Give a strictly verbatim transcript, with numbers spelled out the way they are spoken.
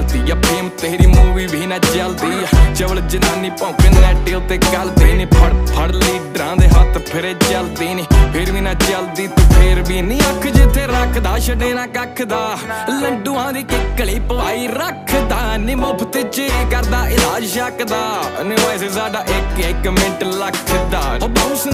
चलती या फेम तेरी मूवी भी ना चलती चवल जनानी भौंके नैटे उत्ते गलदे ने फड़ फड़ लीडरां दे हत्थ फिरे चलदे ने फिर भी ना चलदी तू फिर भी नहीं अख जिथे रखदा छड़े ना कख दा लंडुआं दी किकली पवाई रखदा नी मुफ्त च करदा इलाज शक दा नी वैसे साडा एक एक मिंट लख दा।